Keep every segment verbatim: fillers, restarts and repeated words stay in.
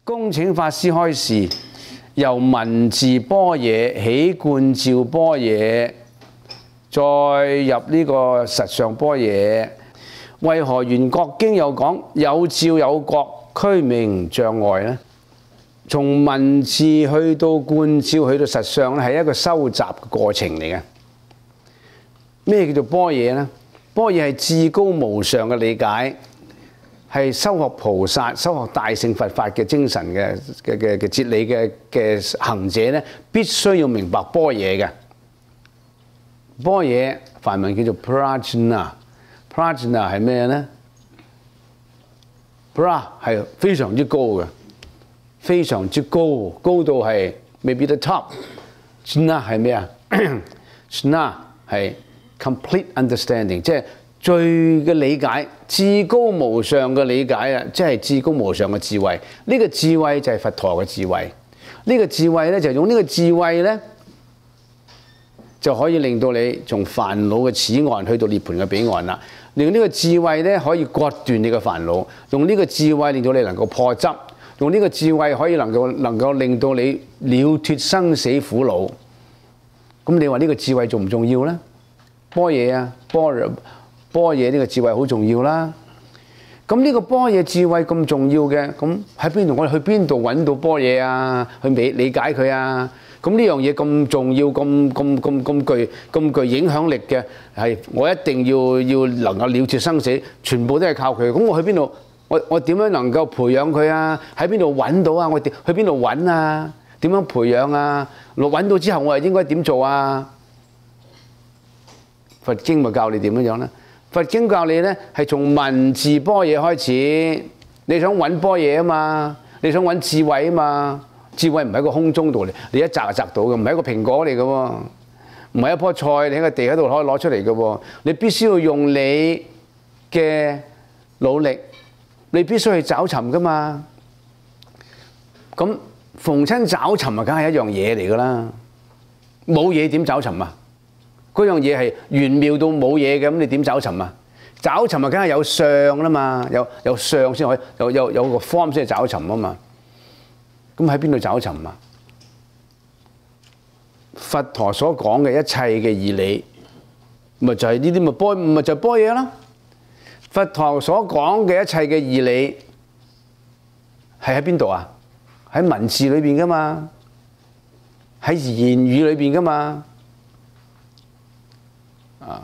恭請法師開示，由文字般若起觀照般若，再入呢個實相般若。為何圓覺經有講有照有覺，俱名障礙呢？從文字去到觀照，去到實相咧，係一個收集嘅過程嚟嘅。咩叫做般若呢？般若係至高無上嘅理解，係修學菩薩、修學大乘佛法嘅精神嘅嘅嘅嘅哲理嘅嘅行者咧，必須要明白般若嘅。般若梵文叫做 prajna，prajna 係咩咧 ？pra 係非常之高嘅，非常之高，高到係未必得 top。jna 係咩啊 ？jna 係 complete understanding， 即係最嘅理解，至高無上嘅理解啊！即係至高無上嘅智慧。呢、這個智慧就係佛陀嘅智慧。呢、這個智慧咧，就用呢個智慧咧，就可以令到你從煩惱嘅此岸去到涅槃嘅彼岸啦。用呢個智慧咧，可以割斷你嘅煩惱。用呢個智慧令到你能夠破執。用呢個智慧可以能夠能夠令到你了脫生死苦惱。咁你話呢個智慧重唔重要咧？般若啊，般若。般若呢個智慧好重要啦。咁呢個般若智慧咁重要嘅，咁喺邊度？我哋去邊度揾到般若啊？去理理解佢啊？咁呢樣嘢咁重要、咁咁咁咁具咁具影響力嘅，係我一定要要能夠了脫生死，全部都係靠佢。咁我去邊度？我我點樣能夠培養佢啊？喺邊度揾到啊？我去邊度揾啊？點樣培養啊？揾到之後我係應該點做啊？佛經咪教你點樣樣咧？佛經教你咧，係從文字般若開始。你想揾般若啊嘛，你想揾智慧啊嘛。智慧唔係一個空中度嚟，你一摘就摘到嘅，唔係一個蘋果嚟嘅喎，唔係一棵菜你喺個地喺度可以攞出嚟嘅喎。你必須要用你嘅努力，你必須去找尋噶嘛。咁逢親找尋啊，梗係一樣嘢嚟㗎啦。冇嘢點找尋啊？嗰樣嘢係玄妙到冇嘢嘅，咁你點找尋啊？找尋啊，梗係有相啦嘛，有有相先可以，有有有個 form 先係找尋啊嘛。咁喺邊度找尋啊？佛陀所講嘅一切嘅義理，咪就係呢啲咪般，咪就係般若啦。佛陀所講嘅一切嘅義理係喺邊度啊？喺文字裏邊噶嘛，喺言語裏邊噶嘛。啊！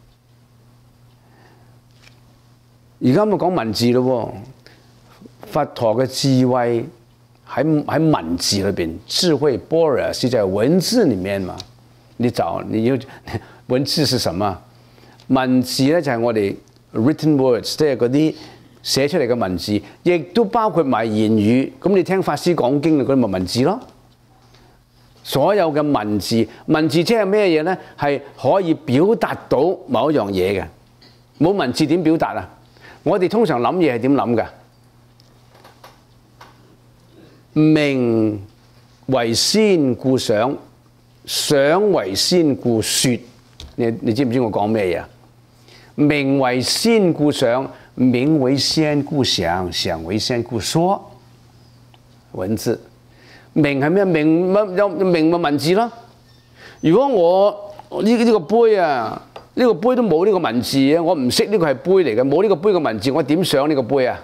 而家咪講文字咯喎，佛陀嘅智慧喺喺文字裏邊，智慧般若是在文字裡面嘛。你找你要文字是什麼？文字咧就係我哋 written words， 即係嗰啲寫出嚟嘅文字，亦都包括埋言語。咁你聽法師講經，嗰啲咪文字咯。所有嘅文字，文字即係咩嘢咧？係可以表達到某一樣嘢嘅。冇文字點表達啊？我哋通常諗嘢係點諗㗎？名為先故想，想為先故說。你你知唔知我講咩嘢？名為先故想，名為先故想，想為先故說。文字。名係咩？名乜有名咪文字咯。如果我呢呢個杯啊，呢個杯都冇呢個文字啊，我唔識呢個係杯嚟嘅，冇呢個杯嘅文字，我點想呢個杯啊？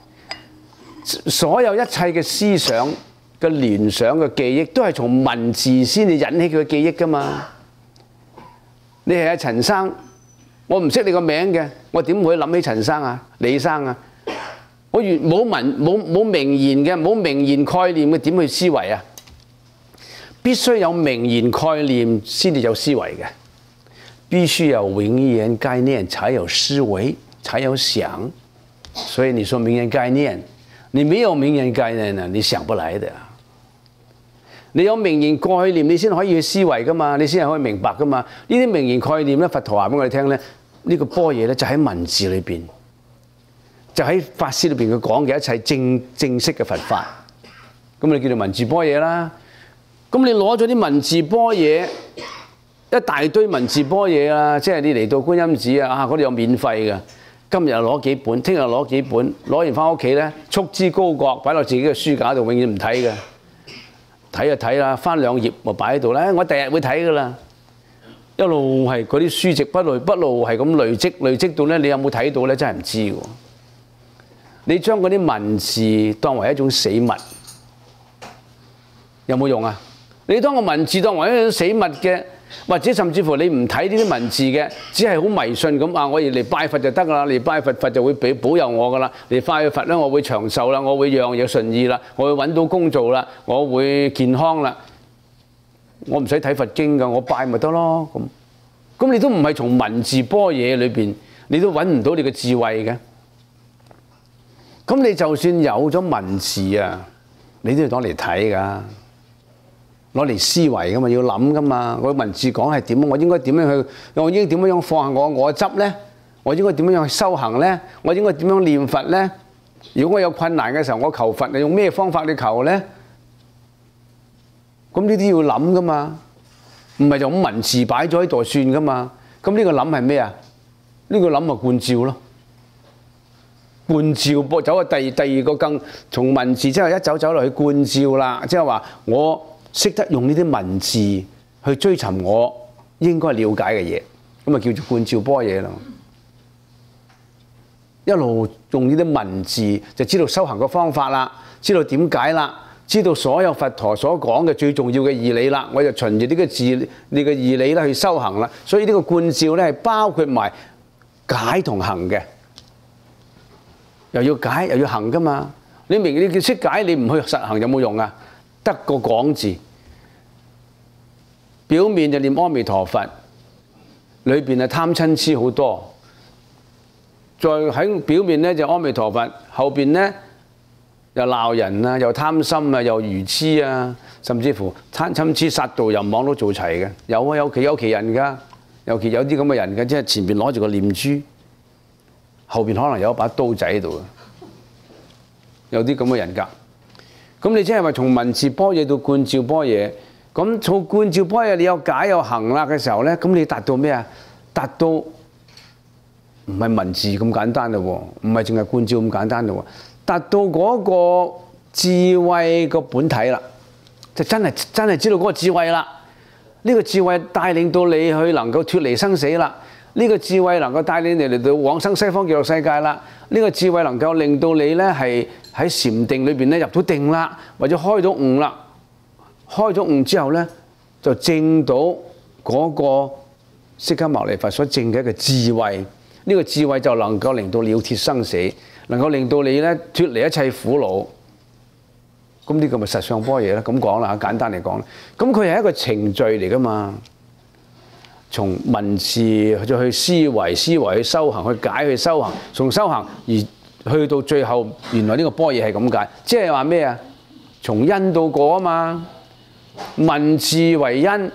所有一切嘅思想嘅聯想嘅記憶，都係從文字先至引起佢嘅記憶㗎嘛。你係阿陳生，我唔識你個名嘅，我點會諗起陳生啊、李生啊？我越冇文冇冇名言嘅，冇名言概念嘅，點去思維啊？必須有名言概念先至有思維嘅，必須有名言概念才有思維，才有想。所以你說名言概念，你沒有名言概念呢，你想不來的。你有名言概念，你先可以去思維噶嘛，你先係可以明白噶嘛。呢啲名言概念咧，佛陀話俾我哋聽咧，呢個般若咧就喺文字裏邊。就喺法師裏邊佢講嘅一切正正式嘅佛法，咁你叫做文字般若啦。咁你攞咗啲文字般若，一大堆文字般若啊，即係你嚟到觀音寺啊，啊嗰度有免費嘅， 今日攞幾本，聽日攞幾本，攞完翻屋企咧，束之高閣，擺落自己嘅書架度，永遠唔睇嘅。睇就睇啦，翻兩頁咪擺喺度咧，我第日會睇噶啦。一路係嗰啲書籍不路不路係咁累積累積到咧，你有冇睇到咧？真係唔知喎。你將嗰啲文字當為一種死物，有冇用啊？你當個文字當為一種死物嘅，或者甚至乎你唔睇呢啲文字嘅，只係好迷信咁啊！我嚟拜佛就得啦，嚟拜佛佛就會俾保佑我噶啦，嚟拜佛咧我會長壽啦，我會樣樣順意啦，我會揾到工做啦，我會健康啦。我唔使睇佛經噶，我拜咪得咯咁。咁你都唔係從文字般若裏邊，你都揾唔到你嘅智慧嘅。咁你就算有咗文字啊，你都要攞嚟睇噶，攞嚟思維噶嘛，要諗噶嘛。我文字講係點？我應該點樣去？我應該點樣放下我我執咧？我應該點樣去修行咧？我應該點樣念佛咧？如果我有困難嘅時候，我求佛，你用咩方法去求咧？咁呢啲要諗噶嘛，唔係就咁文字擺咗喺度算噶嘛。咁呢個諗係咩啊？呢個諗咪觀照咯。觀照播走去第第二個更從文字之後一走走落去觀照啦，即係話我識得用呢啲文字去追尋我應該了解嘅嘢，咁啊叫做觀照般若啦。一路用呢啲文字就知道修行嘅方法啦，知道點解啦，知道所有佛陀所講嘅最重要嘅義理啦，我就循住呢個字呢個義理啦去修行啦。所以呢個觀照咧係包括埋解同行嘅。又要解又要行噶嘛？你明你識解，你唔去實行有冇用啊？得個講字，表面就念阿彌陀佛，裏邊係貪嗔痴好多。再喺表面咧就阿彌陀佛，後邊咧又鬧人啊，又貪心啊，又愚痴啊，甚至乎貪嗔痴殺盜淫妄都做齊嘅。有啊，有其有其人㗎，尤其有啲咁嘅人嘅，即係前邊攞住個念珠。後邊可能有一把刀仔喺度，有啲咁嘅人格。咁你即係話從文字般若到觀照般若，咁從觀照般若你有解有行啦嘅時候咧，咁你達到咩啊？達到唔係文字咁簡單嘞喎，唔係淨係觀照咁簡單嘞喎，達到嗰個智慧個本體啦，就真係真係知道嗰個智慧啦。呢個智慧帶領到你去能夠脫離生死啦。呢個智慧能夠帶領你嚟到往生西方極樂世界啦！呢個智慧能夠令到你咧係喺禪定裏邊咧入到定啦，或者開到悟啦。開咗悟之後咧，就證到嗰個釋迦牟尼佛所證嘅一個智慧。呢個智慧就能夠令到了脫生死，能夠令到你咧脫離一切苦惱。咁呢個咪實相般若咧？咁講啦，簡單嚟講，咁佢係一個程序嚟噶嘛。從文字再去思維，思維去修行，去解去修行，從修行而去到最後，原來呢個般若係咁解，即係話咩啊？從因到果啊嘛，文字為因，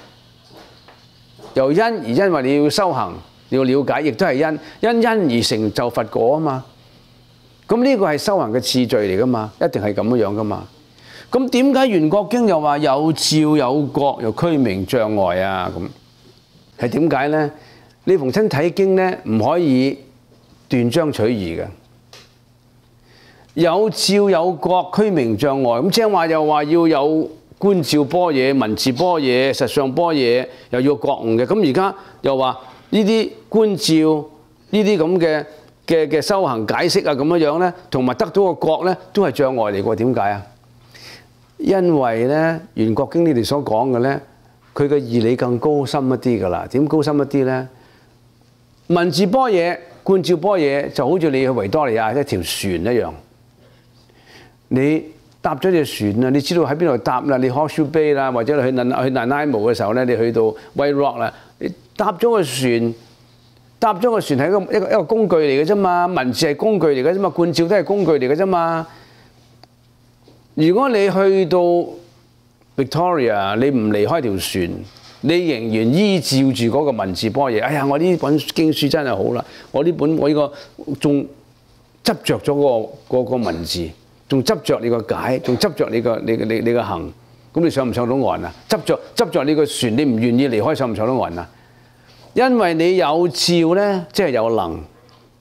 由因而因為你要修行，你要了解，亦都係因，因因而成就佛果啊嘛。咁呢個係修行嘅次序嚟噶嘛，一定係咁樣噶嘛。咁點解《圓覺經》又話有照有覺又區明障礙啊？咁係點解咧？你逢親睇經咧，唔可以斷章取義嘅。有照有覺區明障礙，咁即係話又話要有觀照般若、文字般若、實相般若，又要覺悟嘅。咁而家又話呢啲觀照呢啲咁嘅嘅嘅修行解釋啊，咁樣樣咧，同埋得到個覺咧，都係障礙嚟嘅。點解啊？因為咧，《圓覺經》你哋所講嘅咧。佢嘅義理更高深一啲㗎啦，點高深一啲咧？文字般若、觀照般若就好似你去維多利亞一條船一樣，你搭咗隻船啊，你知道喺邊度搭啦？你 Horseshoe Bay 啦，或者去去 Nanaimo 嘅時候咧，你去到 White Rock 啦，你搭咗個船，搭咗個船係一個一個一個工具嚟嘅啫嘛，文字係工具嚟嘅啫嘛，觀照都係工具嚟嘅啫嘛。如果你去到Victoria， 你唔離開條船，你仍然依照住嗰個文字般若。哎呀，我呢本經書真係好啦，我呢本我呢個仲執着咗嗰個嗰個文字，仲執着你個解，仲執着你個你你你個行，咁你上唔上到岸啊？執着執着你個船，你唔願意離開，上唔上到岸啊？因為你有照咧，即係有能，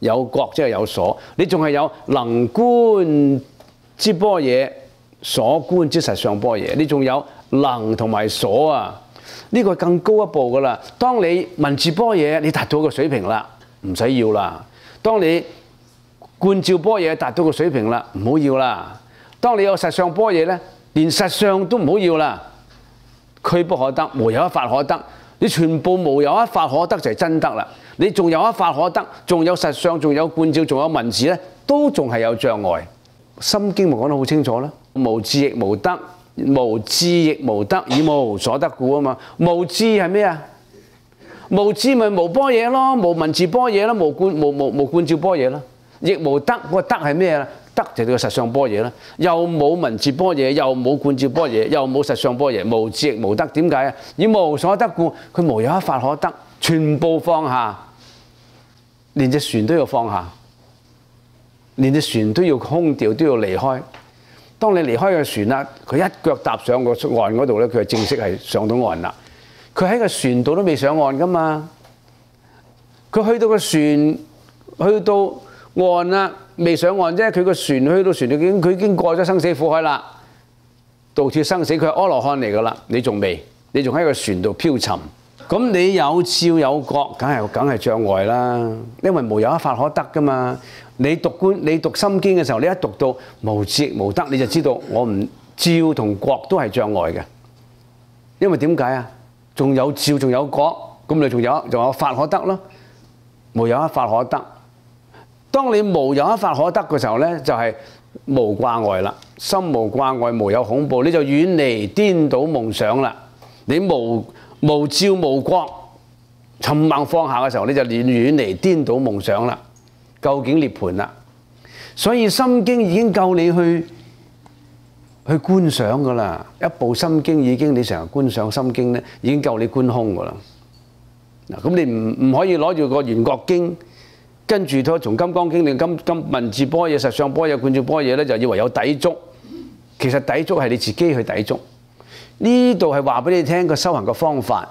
有覺即係有所，你仲係有能觀之般若，所觀之實相般若，你仲有能同埋所啊！呢個更高一步噶啦。當你文字般若你達到個水平啦，唔使要啦。當你觀照般若達到個水平啦，唔好要啦。當你有實相般若咧，連實相都唔好要啦。俱不可得，無有一法可得。你全部無有一法可得就係真得啦。你仲有一法可得，仲有實相，仲有觀照，仲有文字咧，都仲係有障礙。心經咪講得好清楚啦，無智亦無得，無智亦無得，以無所得故啊嘛。無智係咩啊？無智咪無般若咯，無文字般若咯，無觀無無無觀照般若咯。亦無得，嗰個得係咩啊？得就係個實相般若啦。又冇文字般若，又冇觀照般若，又冇實相般若，無智亦無得。點解啊？以無所得故，佢無有一法可得，全部放下，連隻船都要放下，連隻船都要空掉，都要離開。當你離開個船啦，佢一腳踏上個岸嗰度咧，佢就正式係上到岸啦。佢喺個船度都未上岸噶嘛，佢去到個船，去到岸啦，未上岸啫。佢個船去到船度已經，佢已經過咗生死苦海啦，度脫生死，佢係阿羅漢嚟噶啦。你仲未？你仲喺個船度漂沉。咁你有照有覺，梗係梗係障礙啦。因為無有一法可得噶嘛。你讀觀，你讀心經嘅時候，你一讀到無智亦無得，你就知道我唔照同覺都係障礙嘅。因為點解啊？仲有照，仲有覺，咁你仲有仲有法可得咯。無有一法可得。當你無有一法可得嘅時候咧，就係、是、無掛礙啦。心無掛礙，無有恐怖，你就遠離顛倒夢想啦。你無無照無覺，尋盲放下嘅時候，你就遠遠離顛倒夢想啦。究竟涅槃啦。所以心經已經夠你去去觀想噶啦。一部心經已經你成日觀想心經咧，已經夠你觀空噶啦。嗱，咁你唔唔可以攞住個圓覺經，跟住拖從金剛經定金金文字般若、實相般若、觀照般若咧，就以為有抵觸。其實抵觸係你自己去抵觸。呢度係話俾你聽個修行嘅方法。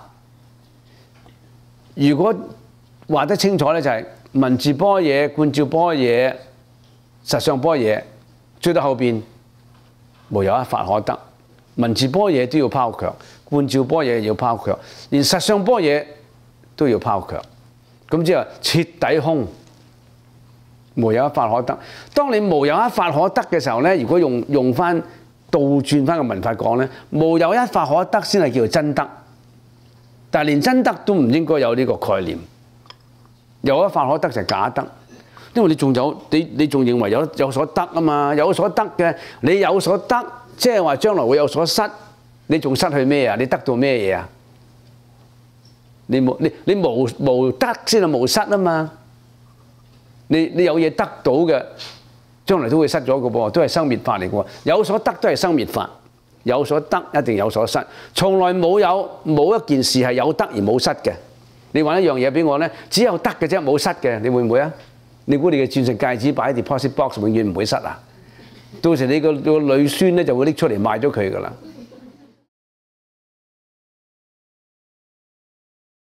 如果話得清楚咧，就係文字般若、觀照般若、實相般若，追到後邊無有一法可得。文字般若都要拋卻，觀照般若要拋卻，連實相般若都要拋卻。咁之後徹底空，無有一法可得。當你無有一法可得嘅時候咧，如果用用翻倒轉翻個文法講咧，無有一法可得先係叫做真得。但係連真得都唔應該有呢個概念。有一法可得就係假得，因為你仲有你你仲認為有有所得啊嘛，有所得嘅，你有所得，即係話將來會有所失，你仲失去咩啊？你得到咩嘢啊？你冇你你無無得先係無失啊嘛。你你有嘢得到嘅，將來都會失咗嘅噃，都係生滅法嚟嘅喎。有所得都係生滅法，有所得一定有所失，從來冇有冇一件事係有得而冇失嘅。你揾一樣嘢俾我咧，只有得嘅啫，冇失嘅，你會唔會啊？你估你嘅鑽石戒指擺喺 deposit box 永遠唔會失啊？到時你個個女孫咧就會拎出嚟賣咗佢噶啦。